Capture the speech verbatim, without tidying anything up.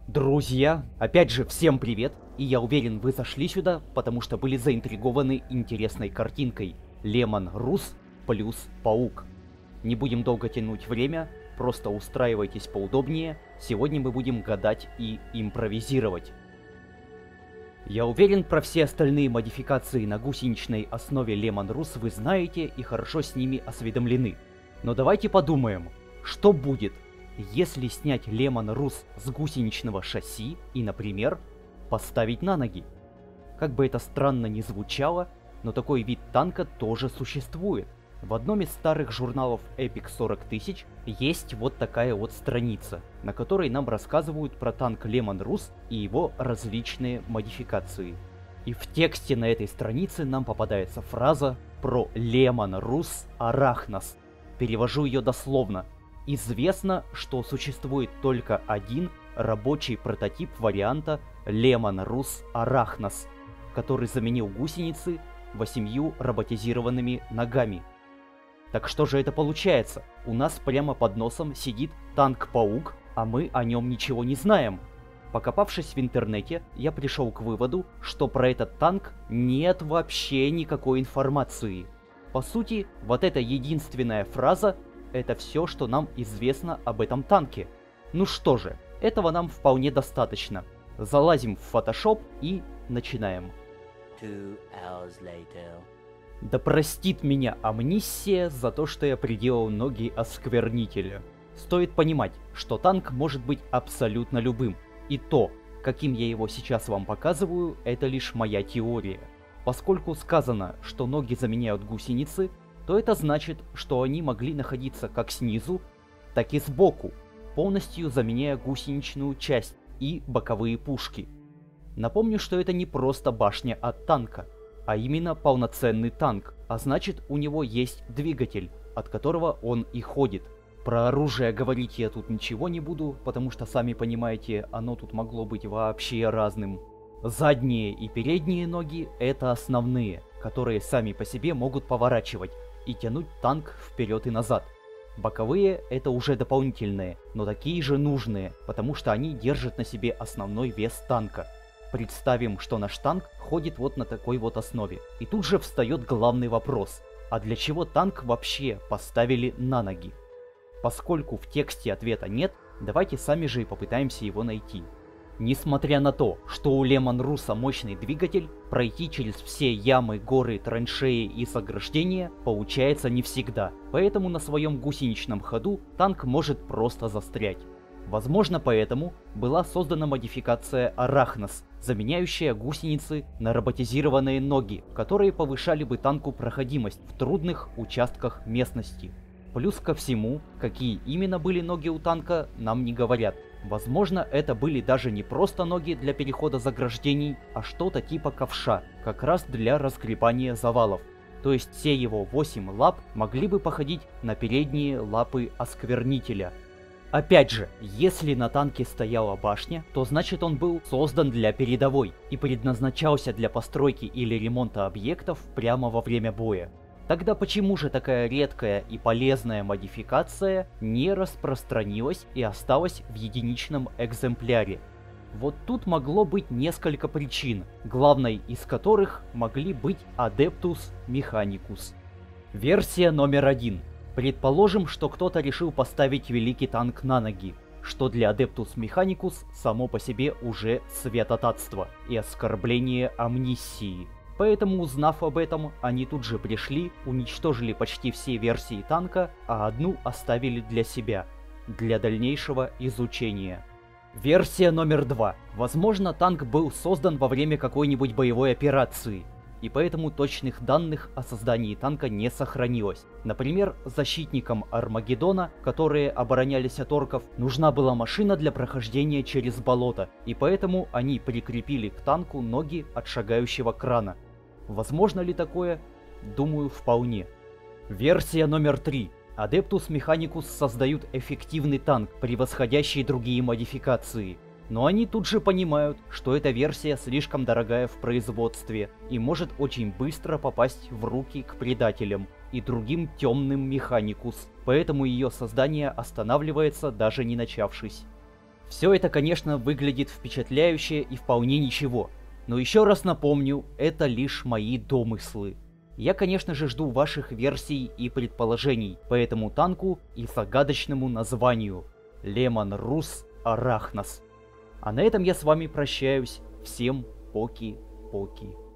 Друзья, опять же, всем привет, и я уверен, вы зашли сюда, потому что были заинтригованы интересной картинкой Лемон Рус плюс Паук. Не будем долго тянуть время, просто устраивайтесь поудобнее, сегодня мы будем гадать и импровизировать. Я уверен, про все остальные модификации на гусеничной основе Лемон Рус вы знаете и хорошо с ними осведомлены. Но давайте подумаем, что будет, если снять Лемон Рус с гусеничного шасси и, например, поставить на ноги. Как бы это странно ни звучало, но такой вид танка тоже существует. В одном из старых журналов Epic сорок тысяч есть вот такая вот страница, на которой нам рассказывают про танк Лемон Рус и его различные модификации. И в тексте на этой странице нам попадается фраза про Лемон Рус Арахнос. Перевожу ее дословно. Известно, что существует только один рабочий прототип варианта Лемон Рус Арахнос, который заменил гусеницы восемью роботизированными ногами. Так что же это получается? У нас прямо под носом сидит танк-паук, а мы о нем ничего не знаем. Покопавшись в интернете, я пришел к выводу, что про этот танк нет вообще никакой информации. По сути, вот эта единственная фраза — это все, что нам известно об этом танке. Ну что же, этого нам вполне достаточно. Залазим в Photoshop и начинаем. Two hours later. Да простит меня амнисия за то, что я приделал ноги осквернителя. Стоит понимать, что танк может быть абсолютно любым. И то, каким я его сейчас вам показываю, это лишь моя теория. Поскольку сказано, что ноги заменяют гусеницы, то это значит, что они могли находиться как снизу, так и сбоку, полностью заменяя гусеничную часть и боковые пушки. Напомню, что это не просто башня от танка, а именно полноценный танк, а значит, у него есть двигатель, от которого он и ходит. Про оружие говорить я тут ничего не буду, потому что, сами понимаете, оно тут могло быть вообще разным. Задние и передние ноги — это основные, которые сами по себе могут поворачивать и тянуть танк вперед и назад. Боковые — это уже дополнительные, но такие же нужные, потому что они держат на себе основной вес танка. Представим, что наш танк ходит вот на такой вот основе. И тут же встает главный вопрос: а для чего танк вообще поставили на ноги? Поскольку в тексте ответа нет, давайте сами же и попытаемся его найти. Несмотря на то, что у Лемон Руса мощный двигатель, пройти через все ямы, горы, траншеи и заграждения получается не всегда, поэтому на своем гусеничном ходу танк может просто застрять. Возможно, поэтому была создана модификация Арахнос, заменяющая гусеницы на роботизированные ноги, которые повышали бы танку проходимость в трудных участках местности. Плюс ко всему, какие именно были ноги у танка, нам не говорят. Возможно, это были даже не просто ноги для перехода заграждений, а что-то типа ковша, как раз для разгребания завалов. То есть все его восемь лап могли бы походить на передние лапы осквернителя. Опять же, если на танке стояла башня, то значит он был создан для передовой и предназначался для постройки или ремонта объектов прямо во время боя. Тогда почему же такая редкая и полезная модификация не распространилась и осталась в единичном экземпляре? Вот тут могло быть несколько причин, главной из которых могли быть Adeptus Mechanicus. Версия номер один. Предположим, что кто-то решил поставить великий танк на ноги, что для Adeptus Mechanicus само по себе уже святотатство и оскорбление амнисии. Поэтому, узнав об этом, они тут же пришли, уничтожили почти все версии танка, а одну оставили для себя, для дальнейшего изучения. Версия номер два. Возможно, танк был создан во время какой-нибудь боевой операции, и поэтому точных данных о создании танка не сохранилось. Например, защитникам Армагеддона, которые оборонялись от орков, нужна была машина для прохождения через болото, и поэтому они прикрепили к танку ноги от шагающего крана. Возможно ли такое? Думаю, вполне. Версия номер три. Adeptus Mechanicus создают эффективный танк, превосходящий другие модификации. Но они тут же понимают, что эта версия слишком дорогая в производстве и может очень быстро попасть в руки к предателям и другим темным Механикус, поэтому ее создание останавливается, даже не начавшись. Все это, конечно, выглядит впечатляюще и вполне ничего. Но еще раз напомню, это лишь мои домыслы. Я, конечно же, жду ваших версий и предположений по этому танку и загадочному названию Лемон Рус Арахнос. А на этом я с вами прощаюсь. Всем поки-поки.